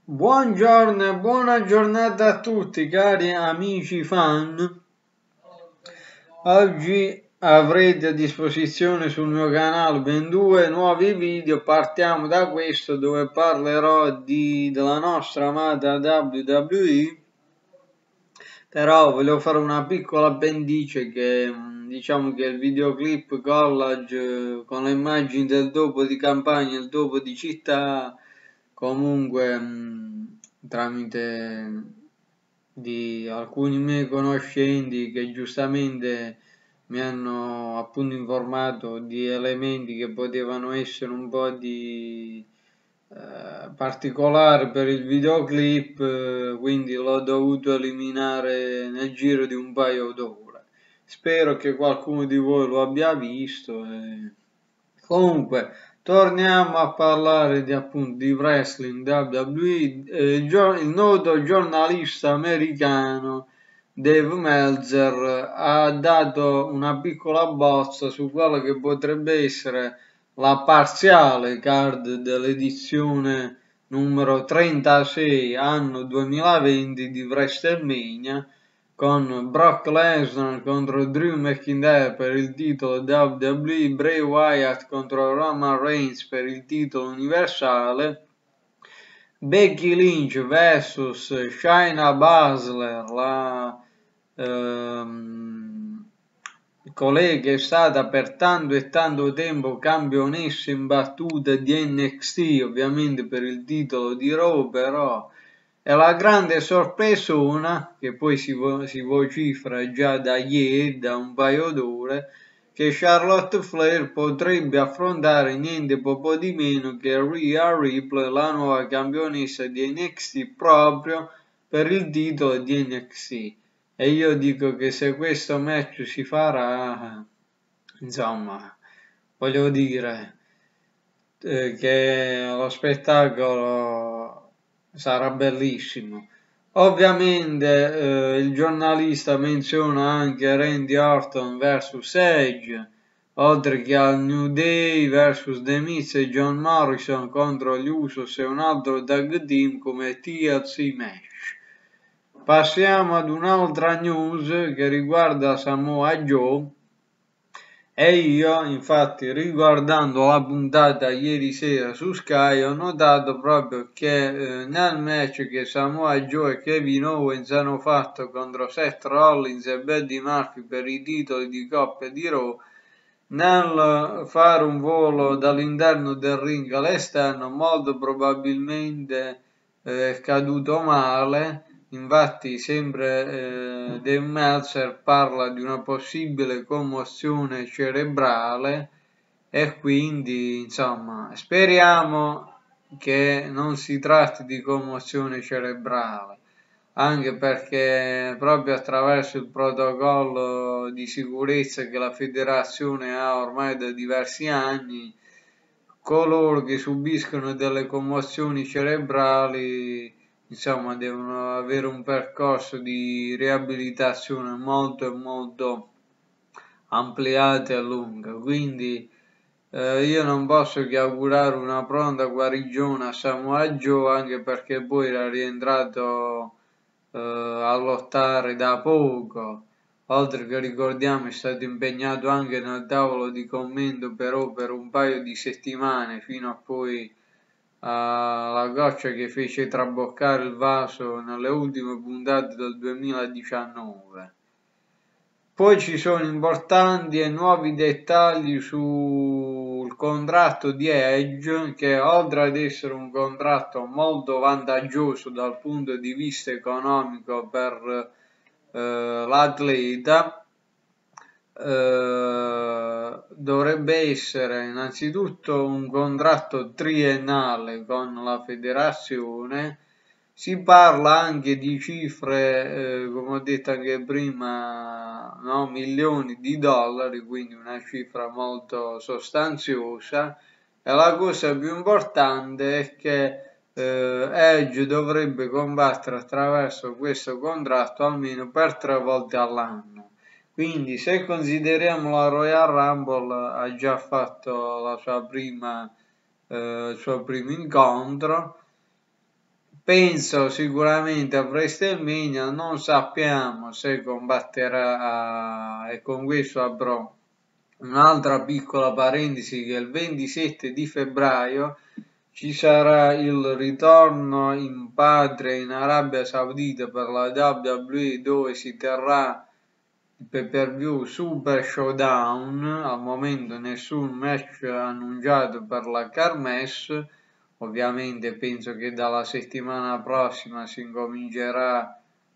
Buongiorno e buona giornata a tutti cari amici fan. Oggi avrete a disposizione sul mio canale ben due nuovi video. Partiamo da questo dove parlerò della nostra amata WWE, però volevo fare una piccola appendice che diciamo che il videoclip collage con le immagini del dopo di campagna e il dopo di città, comunque tramite di alcuni miei conoscenti che giustamente mi hanno appunto informato di elementi che potevano essere un po' di particolare per il videoclip, quindi l'ho dovuto eliminare nel giro di un paio d'ore. Spero che qualcuno di voi lo abbia visto. Comunque, torniamo a parlare di appunto di wrestling WWE. Il noto giornalista americano Dave Meltzer ha dato una piccola bozza su quello che potrebbe essere la parziale card dell'edizione numero 36 anno 2020 di WrestleMania, con Brock Lesnar contro Drew McIntyre per il titolo WWE, Bray Wyatt contro Roman Reigns per il titolo universale, Becky Lynch vs Shayna Baszler, la colei che è stata per tanto e tanto tempo campionessa imbattuta di NXT, ovviamente per il titolo di Raw, però è la grande sorpresona, che poi si vocifera già da ieri, da un paio d'ore, che Charlotte Flair potrebbe affrontare niente poco di meno che Rhea Ripley, la nuova campionessa di NXT, proprio per il titolo di NXT. E io dico che se questo match si farà, insomma, voglio dire che lo spettacolo sarà bellissimo. Ovviamente il giornalista menziona anche Randy Orton vs Edge, oltre che al New Day vs The Miz e John Morrison contro gli Usos e un altro tag team come TLC match. Passiamo ad un'altra news che riguarda Samoa Joe. E io, infatti, riguardando la puntata ieri sera su Sky, ho notato proprio che nel match che Samoa Joe e Kevin Owens hanno fatto contro Seth Rollins e Buddy Murphy per i titoli di coppia di Raw, nel fare un volo dall'interno del ring all'esterno, molto probabilmente è caduto male. Infatti sempre Dave Meltzer parla di una possibile commozione cerebrale e quindi insomma speriamo che non si tratti di commozione cerebrale, anche perché proprio attraverso il protocollo di sicurezza che la federazione ha ormai da diversi anni, coloro che subiscono delle commozioni cerebrali insomma devono avere un percorso di riabilitazione molto ampliato e lungo, quindi io non posso che augurare una pronta guarigione a Samoa Joe, anche perché poi era rientrato a lottare da poco, oltre che ricordiamo è stato impegnato anche nel tavolo di commento però per un paio di settimane, fino a poi alla goccia che fece traboccare il vaso nelle ultime puntate del 2019. Poi ci sono importanti e nuovi dettagli sul contratto di Edge, che oltre ad essere un contratto molto vantaggioso dal punto di vista economico per l'atleta, dovrebbe essere innanzitutto un contratto triennale con la federazione. Si parla anche di cifre, come ho detto anche prima, no? Milioni di dollari, quindi una cifra molto sostanziosa. E la cosa più importante è che Edge dovrebbe combattere attraverso questo contratto almeno per 3 volte all'anno. Quindi se consideriamo la Royal Rumble ha già fatto il suo primo incontro, penso sicuramente a WrestleMania, non sappiamo se combatterà e con questo avrò un'altra piccola parentesi che il 27 di febbraio ci sarà il ritorno in patria in Arabia Saudita per la WWE dove si terrà il pay-per-view Super Showdown. Al momento nessun match annunciato per la Kermesse. Ovviamente penso che dalla settimana prossima si incomincerà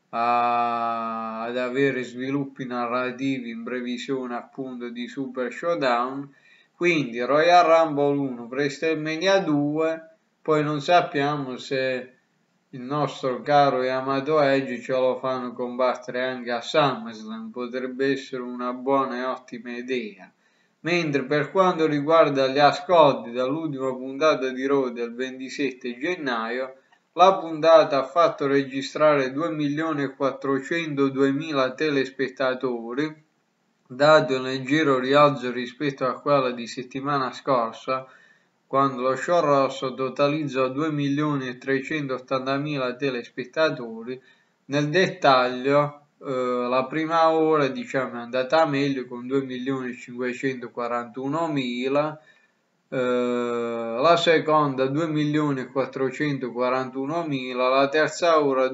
ad avere sviluppi narrativi in previsione appunto di Super Showdown. Quindi Royal Rumble 1, WrestleMania 2, poi non sappiamo se il nostro caro Yamato Edge ce lo fanno combattere anche a SummerSlam, potrebbe essere una buona e ottima idea. Mentre per quanto riguarda gli ascolti dall'ultima puntata di Raw del 27 gennaio, la puntata ha fatto registrare 2.402.000 telespettatori, dato un leggero rialzo rispetto a quella di settimana scorsa, quando lo show rosso totalizzò 2.380.000 telespettatori. Nel dettaglio, la prima ora è andata meglio con 2.541.000, la seconda 2.441.000, la terza ora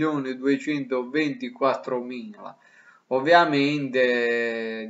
2.224.000. Ovviamente,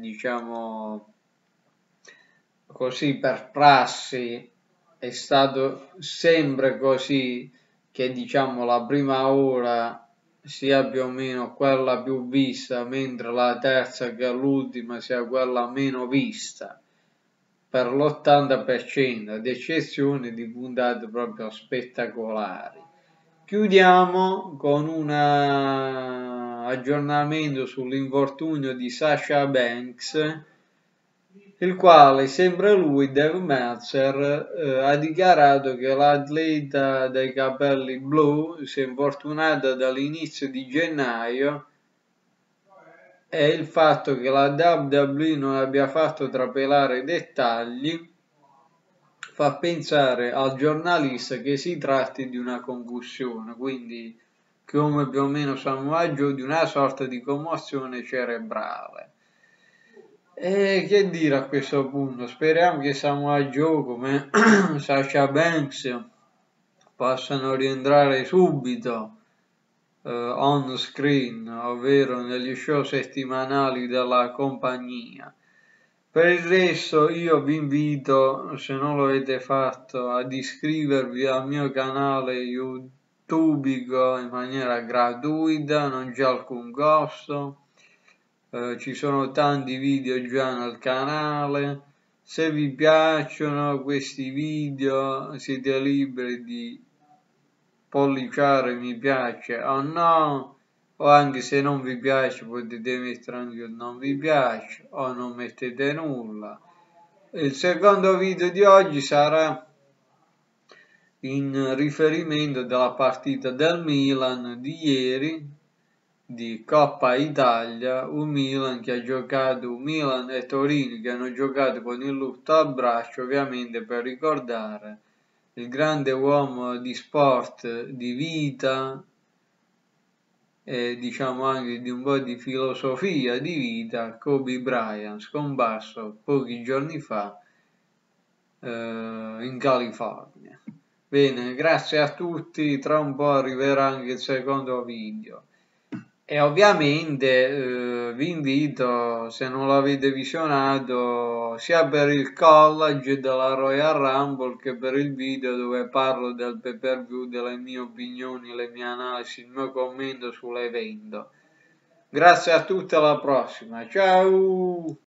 così per prassi è stato sempre così che la prima ora sia più o meno quella più vista, mentre la terza che è l'ultima sia quella meno vista per l'80%, ad eccezione di puntate proprio spettacolari. Chiudiamo con un aggiornamento sull'infortunio di Sasha Banks, il quale, sempre lui, Dave Meltzer, ha dichiarato che l'atleta dai capelli blu si è infortunata dall'inizio di gennaio e il fatto che la WWE non abbia fatto trapelare dettagli fa pensare al giornalista che si tratti di una concussione, quindi come più o meno Samoa Joe, di una sorta di commozione cerebrale. E che dire a questo punto? Speriamo che Samoa Joe come Sasha Banks possano rientrare subito on screen, ovvero negli show settimanali della compagnia. Per il resto io vi invito, se non lo avete fatto, ad iscrivervi al mio canale YouTube in maniera gratuita, non c'è alcun costo. Ci sono tanti video già nel canale. Se vi piacciono questi video siete liberi di polliciare mi piace o no, o anche se non vi piace potete mettere anche il non vi piace o non mettete nulla. Il secondo video di oggi sarà in riferimento della partita del Milan di ieri di Coppa Italia, un Milan e Torino che hanno giocato con il lutto al braccio, ovviamente per ricordare il grande uomo di sport, di vita e anche di un po' di filosofia di vita, Kobe Bryant, scomparso pochi giorni fa in California. Bene, grazie a tutti, tra un po' arriverà anche il secondo video. E ovviamente vi invito, se non l'avete visionato, sia per il collage della Royal Rumble che per il video dove parlo del pay-per-view, delle mie opinioni, le mie analisi, il mio commento sull'evento. Grazie a tutti, alla prossima, ciao!